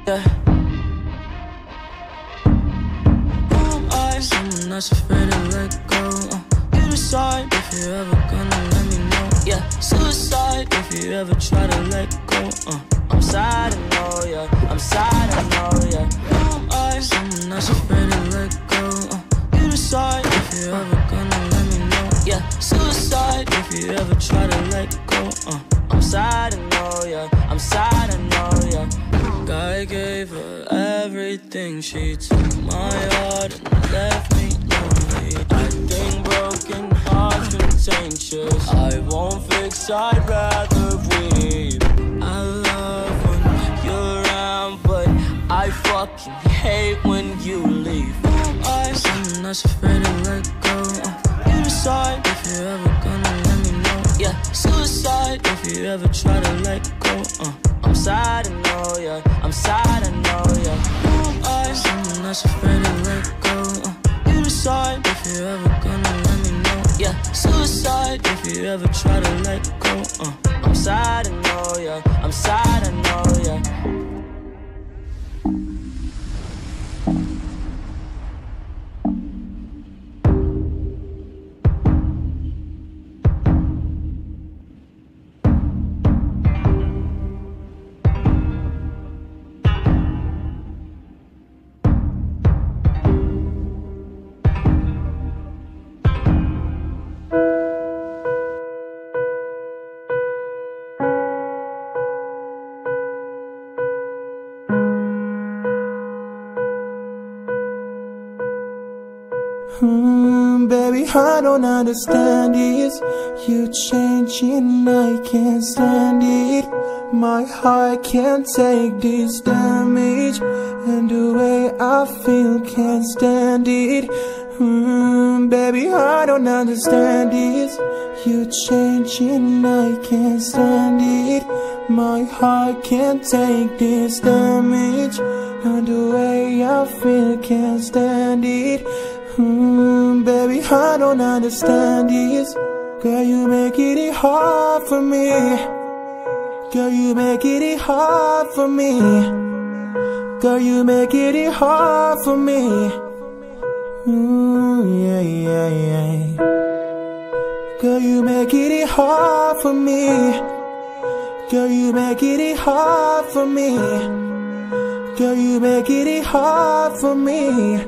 Yeah. Who am I? Someone that's afraid to let go. You decide if you're ever gonna let me know. Yeah, suicide if you ever try to let go. I'm sad, I know, yeah. I'm sad, I know, yeah. Who am I? Someone that's afraid to let go. You decide if you're ever gonna let me know. Yeah, suicide if you ever try to let go. I'm sad, I know, yeah. I'm sad, I know, yeah. I gave her everything. She took my heart and left me lonely. I think broken hearts contagious. I won't fix, I'd rather weep. I love when you're around, but I fucking hate when you leave. I'm someone that's afraid to let go. You decide if you're ever gonna let me know. Yeah, suicide if you ever try to let go. I'm sad, I know, yeah. I'm sad, I know, yeah. Who am I? Someone that's afraid to let go. You decide if you're ever gonna let me know. Yeah, suicide if you ever try to let go. I'm sad, I know, yeah. I'm sad, I know, yeah. Baby, I don't understand this. You changing, I can't stand it. My heart can't take this damage, and the way I feel can't stand it. Baby, I don't understand this. You changing, I can't stand it. My heart can't take this damage, and the way I feel can't stand it. Baby, I don't understand this. Girl, you make it hard for me. Girl, you make it hard for me. Girl, you make it hard for me. Yeah, yeah, yeah. Girl, you make it hard for me. Girl, you make it hard for me. Girl, you make it hard for me.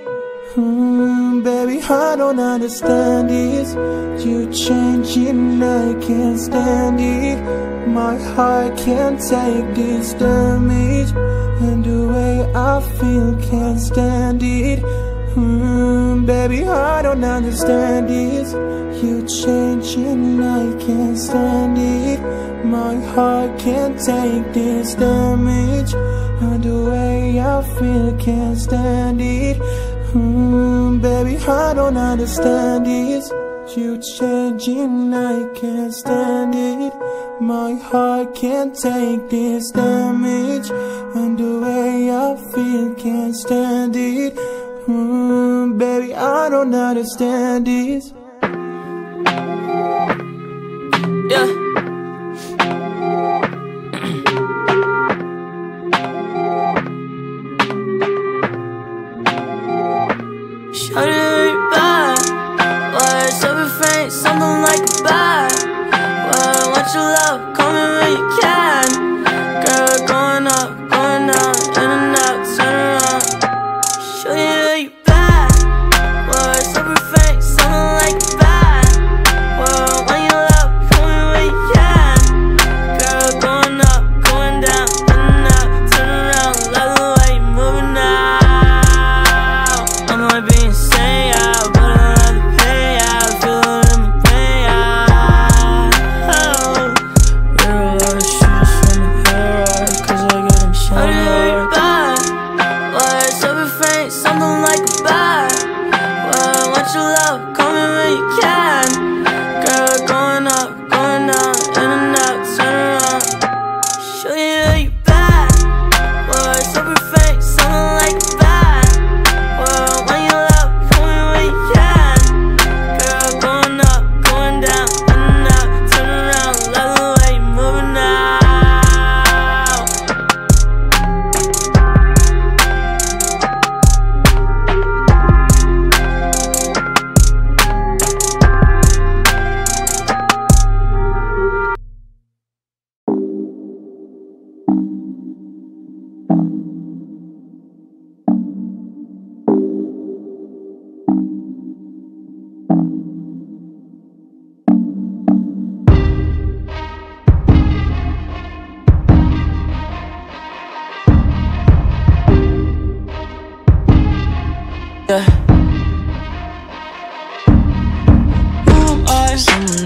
Baby, I don't understand this. You changing, I can't stand it. My heart can't take this damage, and the way I feel can't stand it. Baby, I don't understand this. You changing, I can't stand it. My heart can't take this damage, and the way I feel can't stand it. Baby, I don't understand this. You changing, I can't stand it. My heart can't take this damage, and the way I feel can't stand it. Baby, I don't understand this. Yeah. Shawty, you bad. Words of refrain, something like a bad. Well, want your love, call me when you can. Girl, going up, going down, in and out, turn around. Shawty, you bad. Words of refrain, something like a bad. Well, want your love, call me when you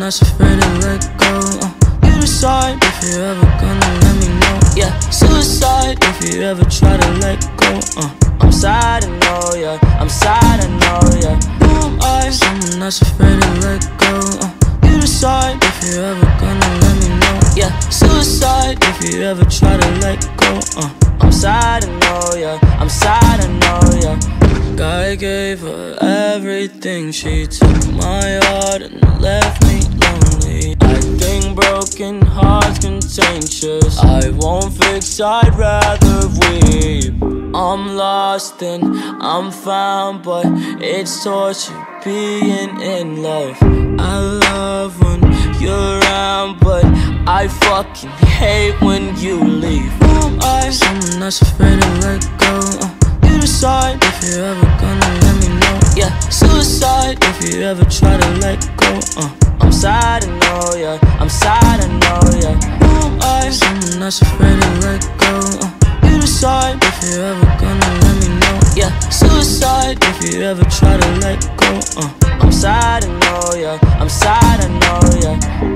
that's afraid to let go. You decide if you're ever gonna let me know. Yeah, suicide if you ever try to let go. I'm sad, I know, yeah. I'm sad, I know, yeah. Who am I? Someone that's afraid to let go. You decide if you're ever gonna let me know. Yeah, suicide if you ever try to let go. I'm sad, I know, yeah. I'm sad, I know, yeah. I gave her everything. She took my heart and left me lonely. I think broken hearts contagious. I won't fix, I'd rather weep. I'm lost and I'm found, but it's torture being in love. I love when you're around, but I fucking hate when you leave. Who am I? Someone that's afraid to let go. You decide if you're ever gonna let me know. Yeah, suicide if you ever try to let go. I'm sad, I know, yeah. I'm sad, I know, yeah. Who am I? Someone that's afraid to let go. You decide if you're ever gonna let me know. Yeah, suicide if you ever try to let go. I'm sad, I know, yeah. I'm sad, I know, yeah.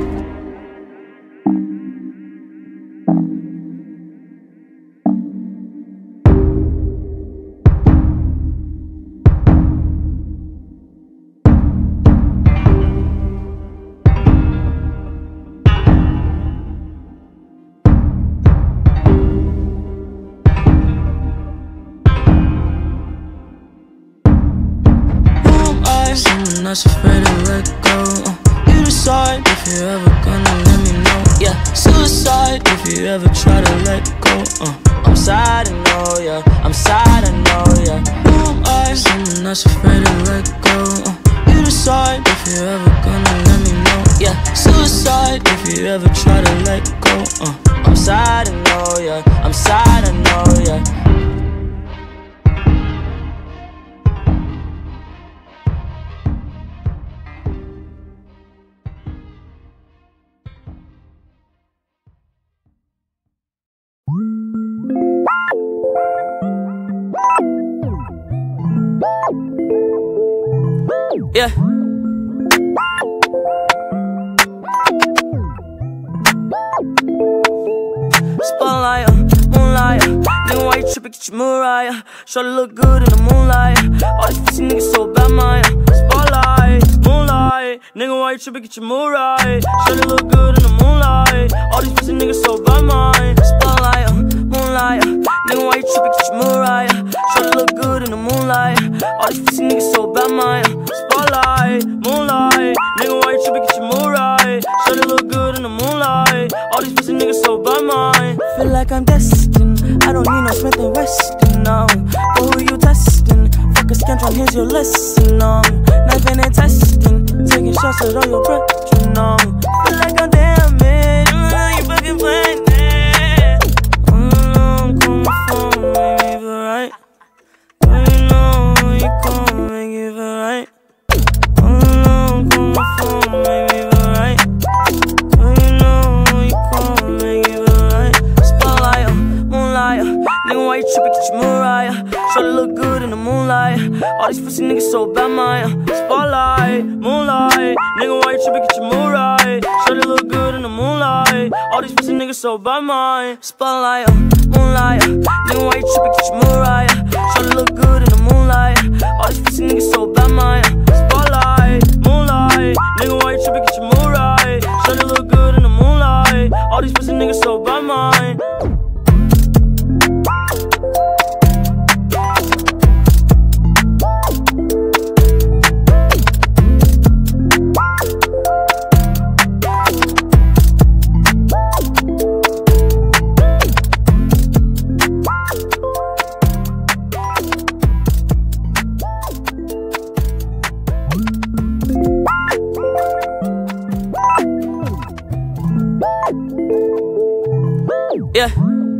Someone that's afraid to let go. You decide if you're ever gonna let me know. Yeah, suicide if you ever try to let go. I'm sad, I know, yeah. I'm sad, I know, yeah. Who am I? Someone that's afraid to let go. You decide if you're ever gonna let me know. Yeah, suicide if you ever try to let go. I'm sad, I know, yeah. I'm sad, I know, yeah. Yeah. Spotlight, moonlight. Nigga, why you trippin', get your Mariah? Shorty look good in the moonlight. All these pussy niggas so bad, Maya. Spotlight, moonlight. Nigga, why you trippin', get your Mariah? Shorty look good in the moonlight. All these pussy niggas so bad, Maya. Spotlight, moonlight. Nigga, why you trippin', get your Mariah? Shorty look good in the moonlight. All these pussy niggas so bad, Maya. Spotlight, moonlight. Nigga, why you trippin', get your Mariah? Shorty look good in the moonlight. All these pussy niggas so bad, Maya. Feel like I'm destined. I don't need no Smith & Weston, no. But who you testing? Fuck a scantron, here's your lesson, no. Knifing and testing, taking shots at all your breath, you know. Feel like I'm damaged, you fucking playing it. Call my phone, make me feel right. You know you gon' make it feel right. Call my phone, make me feel right. You know you gon' make it feel right. Spotlight, moonlight. Nigga, why you trippin', get your Mariah? Shorty look good in the moonlight. All these pussy niggas so bad, Maya. Spotlight, moonlight. Nigga, why you trippin', get your Mariah? Shorty look good in the moonlight. All these pussy niggas so bad, Maya. Spotlight, moonlight. Nigga, why you trippin', get your Mariah? Shorty look good in the moonlight. All these pussy niggas so bad, Maya. Spotlight, moonlight. Nigga, why you trippin', get your Mariah? Shorty look good in the moonlight. All these pussy niggas so bad, Maya. Yeah.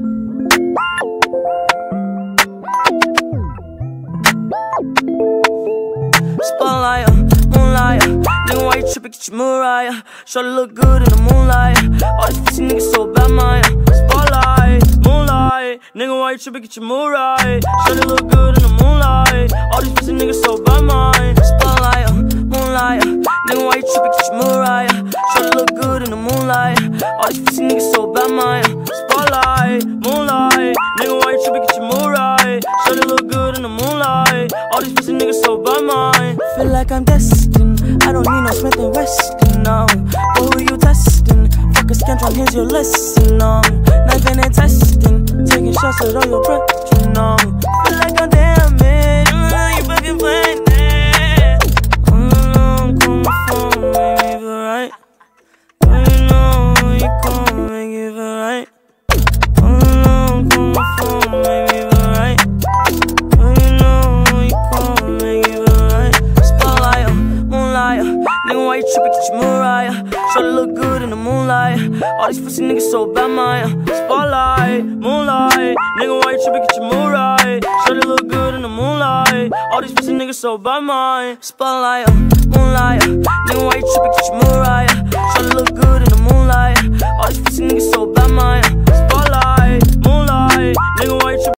Spotlight, moonlight. Nigga, why you trippin', get your Mariah? Shorty look good in the moonlight. All these pussy niggas so bad, Maya. Spotlight, moonlight. Nigga, why you trippin', get your Mariah? Shorty look good in the moonlight. All these pussy niggas so bad, Maya. Spotlight, moonlight. Nigga, why you trippin', get your Mariah? Shorty look good in the moonlight. All these pussy niggas so bad, man. Spotlight, moonlight. Nigga, why you trippin'? Get your mood right. Shorty look good in the moonlight. All these pussy niggas so bad, man. Feel like I'm destined. I don't need no Smith and Weston, no. But who you testing? Fuck a scantron, here's your lesson, no. Knifing and testing, taking shots at all your brethren, no. Feel like I'm damaged, you fucking playing it. Call my phone, make me feel right. You know you gon' make it feel right. Call my phone, make me feel right. You know you gon' make it feel right. Spotlight, moonlight, nigga, why you trippin'? Get your mood right. Shorty look good in the moonlight. All these pussy niggas so bad, man. Spotlight, moonlight, nigga, why you trippin'? Get your mood right. Shorty look good in the moonlight. All these pussy niggas so bad, man. Spotlight, moonlight, nigga, why you trippin'? Get your mood right. Shorty look good in the moonlight.